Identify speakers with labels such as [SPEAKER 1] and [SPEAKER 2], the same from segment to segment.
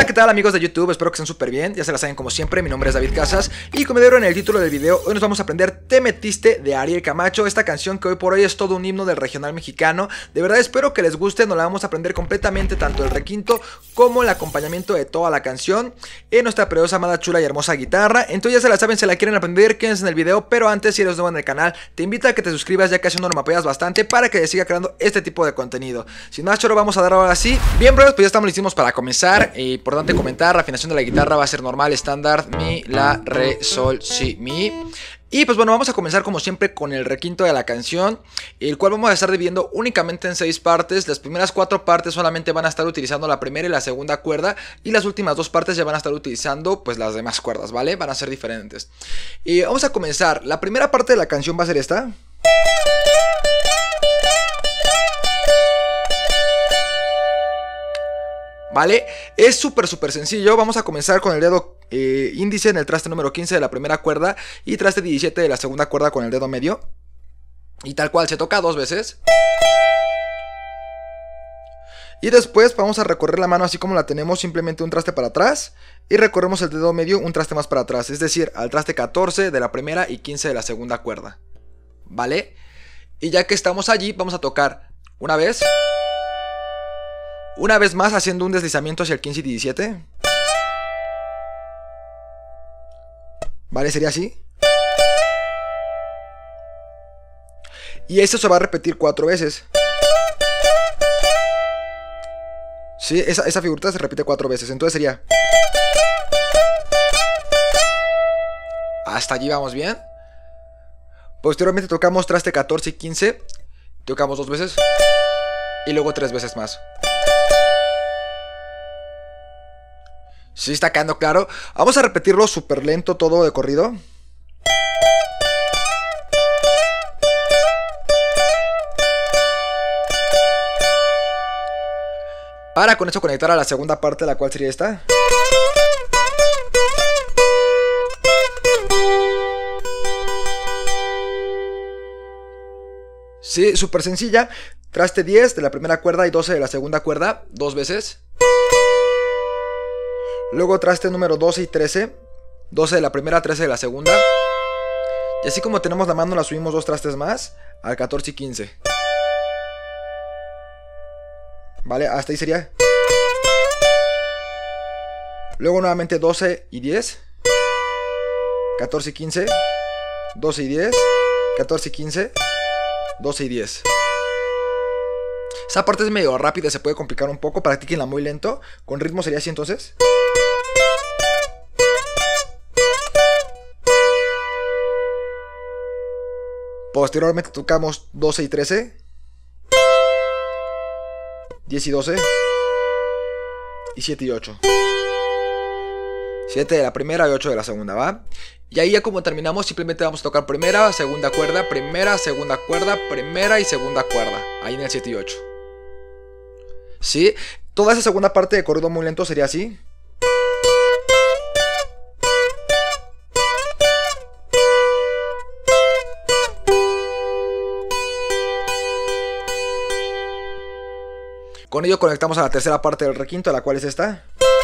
[SPEAKER 1] ¿qué tal amigos de YouTube? Espero que estén súper bien, ya se la saben como siempre, mi nombre es David Casas. Y como vieron en el título del video, hoy nos vamos a aprender Te Metiste de Ariel Camacho. Esta canción que hoy por hoy es todo un himno del regional mexicano. De verdad espero que les guste, nos la vamos a aprender completamente, tanto el requinto como el acompañamiento de toda la canción en nuestra preciosa, amada, chula y hermosa guitarra. Entonces ya se la saben, se la quieren aprender, quédense en el video. Pero antes, si eres nuevo en el canal, te invito a que te suscribas, ya que haciendo me apoyas bastante para que siga creando este tipo de contenido. Sin más choro, vamos a dar ahora sí. Bien, bros, pues ya estamos listos para comenzar. Importante comentar, la afinación de la guitarra va a ser normal, estándar, mi, la, re, sol, si, mi. Y pues bueno, vamos a comenzar como siempre con el requinto de la canción, el cual vamos a estar dividiendo únicamente en 6 partes. Las primeras 4 partes solamente van a estar utilizando la primera y la segunda cuerda, y las últimas 2 partes ya van a estar utilizando pues las demás cuerdas, ¿vale? Van a ser diferentes. Y vamos a comenzar. La primera parte de la canción va a ser esta. ¿Vale? Es súper sencillo. Vamos a comenzar con el dedo índice en el traste número 15 de la primera cuerda y traste 17 de la segunda cuerda con el dedo medio. Y tal cual, se toca 2 veces. Y después vamos a recorrer la mano así como la tenemos, simplemente un traste para atrás. Y recorremos el dedo medio un traste más para atrás, es decir, al traste 14 de la primera y 15 de la segunda cuerda. ¿Vale? Y ya que estamos allí, vamos a tocar una vez más, haciendo un deslizamiento hacia el 15 y 17. Vale, sería así. Y esto se va a repetir 4 veces. Sí, esa figurita se repite 4 veces. Entonces sería... Hasta allí vamos bien. Posteriormente tocamos traste 14 y 15. Tocamos 2 veces. Y luego 3 veces más. ¿Sí está quedando claro? Vamos a repetirlo súper lento todo de corrido. Para con eso conectar a la segunda parte, la cual sería esta. Sí, súper sencilla. Traste 10 de la primera cuerda y 12 de la segunda cuerda, 2 veces. Luego traste número 12 y 13, 12 de la primera, 13 de la segunda. Y así como tenemos la mano, la subimos 2 trastes más, al 14 y 15. Vale, hasta ahí sería. Luego nuevamente 12 y 10, 14 y 15, 12 y 10, 14 y 15, 12 y 10. Esa parte es medio rápida, se puede complicar un poco, practíquenla muy lento. Con ritmo sería así entonces. Posteriormente tocamos 12 y 13, 10 y 12, y 7 y 8. 7 de la primera y 8 de la segunda, ¿va? Y ahí ya como terminamos, simplemente vamos a tocar primera, segunda cuerda, primera, segunda cuerda, primera y segunda cuerda. Ahí en el 7 y 8. ¿Sí? Toda esa segunda parte de corrido muy lento sería así. Con ello conectamos a la tercera parte del requinto, la cual es esta.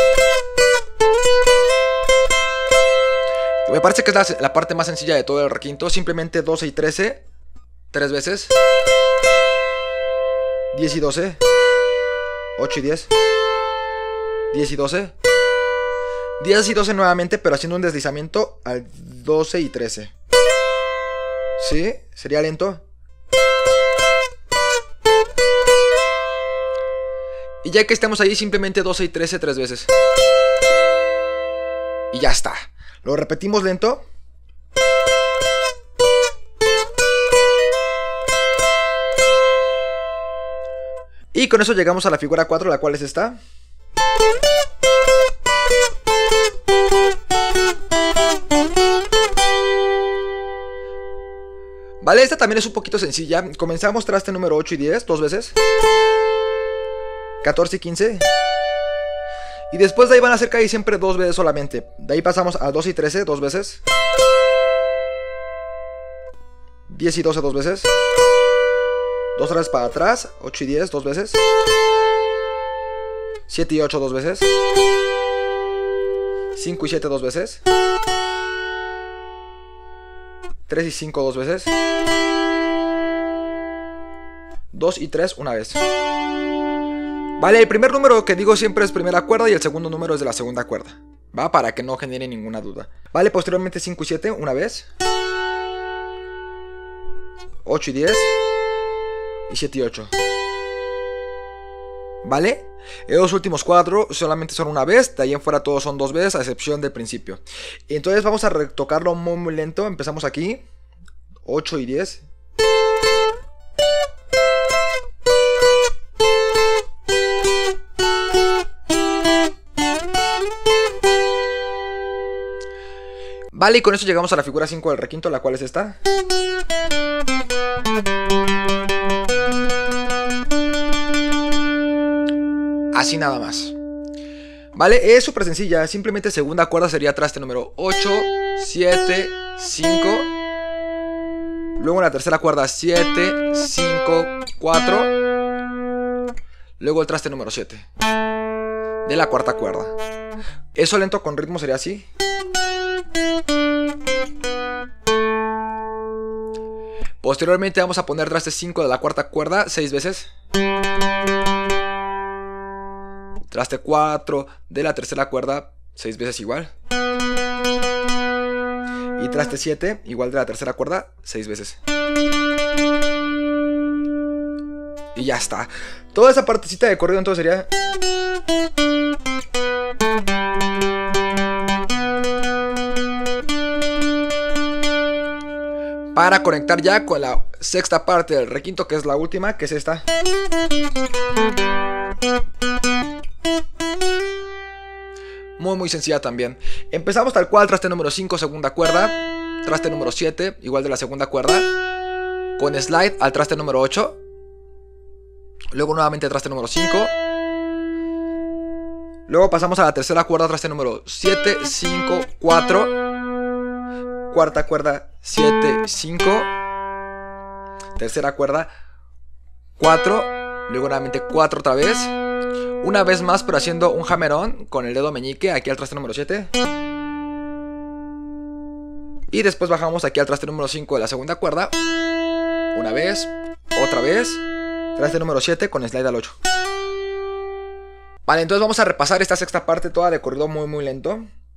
[SPEAKER 1] Me parece que es la parte más sencilla de todo el requinto. Simplemente 12 y 13, 3 veces. 10 y 12, 8 y 10, 10 y 12, 10 y 12 nuevamente, pero haciendo un deslizamiento al 12 y 13. ¿Sí? Sería lento. Y ya que estamos ahí, simplemente 12 y 13 3 veces. Y ya está. Lo repetimos lento. Y con eso llegamos a la figura 4, la cual es esta. Vale, esta también es un poquito sencilla. Comenzamos traste número 8 y 10, 2 veces. 14 y 15. Y después de ahí van a ser casi siempre 2 veces solamente. De ahí pasamos a 12 y 13, 2 veces. 10 y 12, 2 veces. 2 veces para atrás, 8 y 10, 2 veces. 7 y 8, 2 veces. 5 y 7 dos veces. 3 y 5 dos veces. 2 y 3 una vez. Vale, el primer número que digo siempre es primera cuerda y el segundo número es de la segunda cuerda. Va, para que no genere ninguna duda. Vale, posteriormente 5 y 7 una vez. 8 y 10. Y 7 y 8. ¿Vale? Los últimos 4 solamente son una vez. De ahí en fuera todos son dos veces, a excepción del principio. Entonces vamos a retocarlo muy muy lento. Empezamos aquí. 8 y 10. Vale, y con eso llegamos a la figura 5 del requinto, la cual es esta. Así nada más. Vale, es súper sencilla. Simplemente segunda cuerda sería traste número 8, 7, 5. Luego en la tercera cuerda 7, 5, 4. Luego el traste número 7 de la cuarta cuerda. Eso lento con ritmo sería así. Posteriormente vamos a poner traste 5 de la cuarta cuerda 6 veces. Traste 4 de la tercera cuerda 6 veces igual. Y traste 7 igual de la tercera cuerda 6 veces. Y ya está. Toda esa partecita de corrido entonces sería... Para conectar ya con la sexta parte del requinto, que es la última, que es esta. Muy muy sencilla también. Empezamos tal cual, traste número 5, segunda cuerda. Traste número 7, igual de la segunda cuerda. Con slide al traste número 8. Luego nuevamente traste número 5. Luego pasamos a la tercera cuerda, traste número 7, 5, 4. Cuarta cuerda 7, 5. Tercera cuerda 4. Luego nuevamente 4 otra vez. Una vez más, pero haciendo un hammer-on con el dedo meñique aquí al traste número 7. Y después bajamos aquí al traste número 5 de la segunda cuerda. Una vez, otra vez. Traste número 7 con slide al 8. Vale, entonces vamos a repasar esta sexta parte toda de corrido muy muy lento.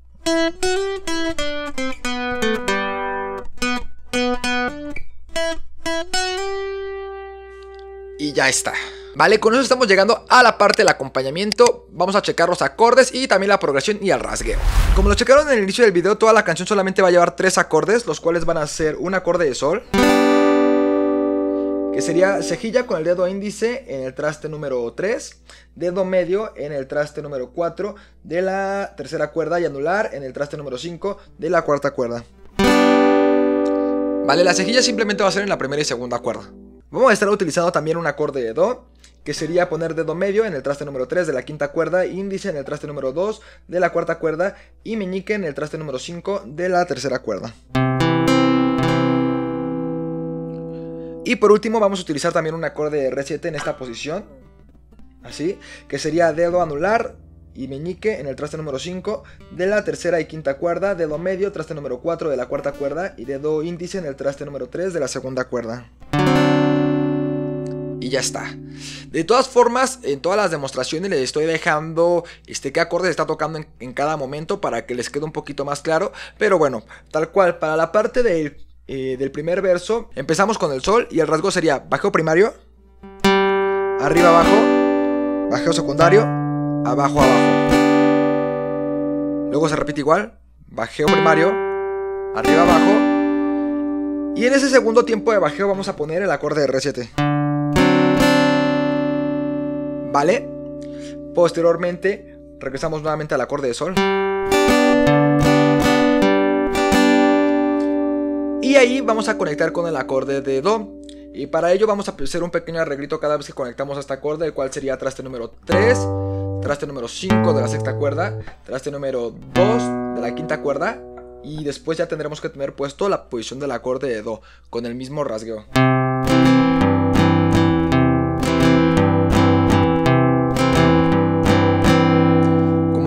[SPEAKER 1] Y ya está. Vale, con eso estamos llegando a la parte del acompañamiento. Vamos a checar los acordes y también la progresión y el rasgueo. Como lo checaron en el inicio del video, toda la canción solamente va a llevar 3 acordes, los cuales van a ser un acorde de sol, que sería cejilla con el dedo índice en el traste número 3, dedo medio en el traste número 4 de la tercera cuerda y anular en el traste número 5 de la cuarta cuerda. Vale, la cejilla simplemente va a ser en la primera y segunda cuerda. Vamos a estar utilizando también un acorde de do, que sería poner dedo medio en el traste número 3 de la quinta cuerda, índice en el traste número 2 de la cuarta cuerda y meñique en el traste número 5 de la tercera cuerda. Y por último vamos a utilizar también un acorde de Re7 en esta posición, así, que sería dedo anular y meñique en el traste número 5 de la tercera y quinta cuerda, dedo medio, traste número 4 de la cuarta cuerda y dedo índice en el traste número 3 de la segunda cuerda. Y ya está. De todas formas, en todas las demostraciones les estoy dejando qué acorde se está tocando en cada momento para que les quede un poquito más claro. Pero bueno, tal cual, para la parte del primer verso, empezamos con el sol y el rasgo sería bajeo primario, arriba abajo, bajeo secundario, abajo abajo. Luego se repite igual, bajeo primario, arriba abajo. Y en ese segundo tiempo de bajeo vamos a poner el acorde de Re7. ¿Vale? Posteriormente regresamos nuevamente al acorde de sol. Y ahí vamos a conectar con el acorde de do. Y para ello vamos a hacer un pequeño arreglito cada vez que conectamos a este acorde, el cual sería traste número 3, traste número 5 de la sexta cuerda, traste número 2 de la quinta cuerda. Y después ya tendremos que tener puesto la posición del acorde de do con el mismo rasgueo.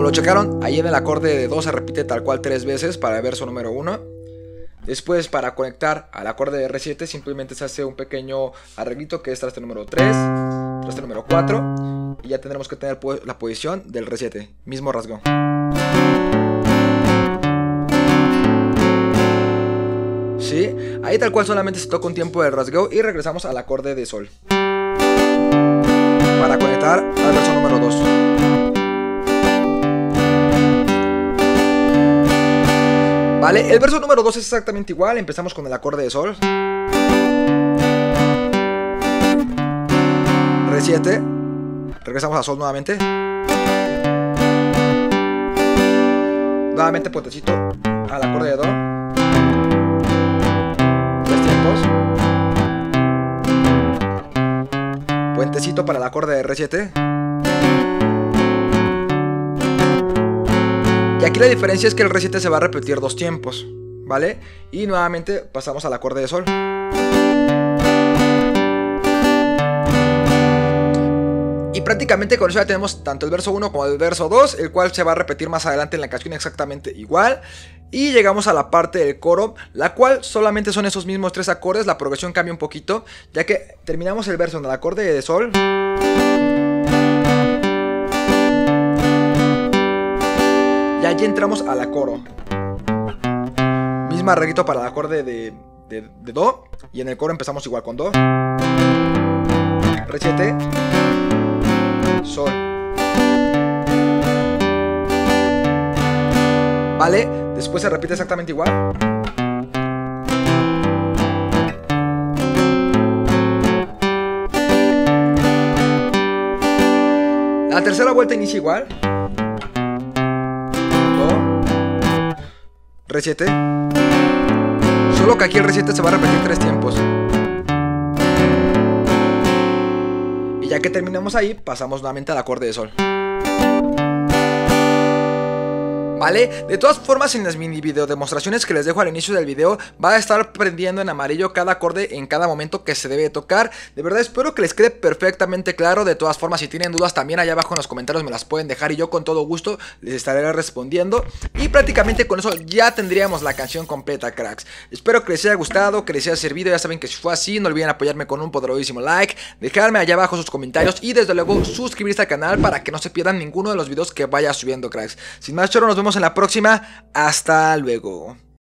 [SPEAKER 1] lo checaron, ahí en el acorde de do se repite tal cual 3 veces para el verso número 1. Después, para conectar al acorde de R7, simplemente se hace un pequeño arreglito que es traste número 3, traste número 4, y ya tendremos que tener la posición del R7, mismo rasgo. ¿Sí? Ahí tal cual solamente se toca un tiempo del rasgueo y regresamos al acorde de sol para conectar al verso número 2. Vale, el verso número 2 es exactamente igual, empezamos con el acorde de sol, Re7, regresamos a sol nuevamente, nuevamente puentecito al acorde de do, 3 tiempos, puentecito para el acorde de Re7. Y aquí la diferencia es que el Re7 se va a repetir 2 tiempos, ¿vale? Y nuevamente pasamos al acorde de sol. Y prácticamente con eso ya tenemos tanto el verso 1 como el verso 2, el cual se va a repetir más adelante en la canción exactamente igual. Y llegamos a la parte del coro, la cual solamente son esos mismos 3 acordes, la progresión cambia un poquito, ya que terminamos el verso en el acorde de sol. Y allí entramos a la coro. Mismo arreglito para el acorde de do. Y en el coro empezamos igual con do, Re7, sol. Vale, después se repite exactamente igual. La tercera vuelta inicia igual. Re7, solo que aquí el Re7 se va a repetir 3 tiempos. Y ya que terminamos ahí, pasamos nuevamente al acorde de sol. ¿Vale? De todas formas, en las mini video demostraciones que les dejo al inicio del video va a estar prendiendo en amarillo cada acorde en cada momento que se debe tocar. De verdad espero que les quede perfectamente claro. De todas formas, si tienen dudas también allá abajo en los comentarios me las pueden dejar y yo con todo gusto les estaré respondiendo. Y prácticamente con eso ya tendríamos la canción completa, cracks. Espero que les haya gustado, que les haya servido. Ya saben que si fue así, no olviden apoyarme con un poderosísimo like, dejarme allá abajo sus comentarios y desde luego suscribirse al canal para que no se pierdan ninguno de los videos que vaya subiendo, cracks. Sin más choro, nos vemos en la próxima. Hasta luego.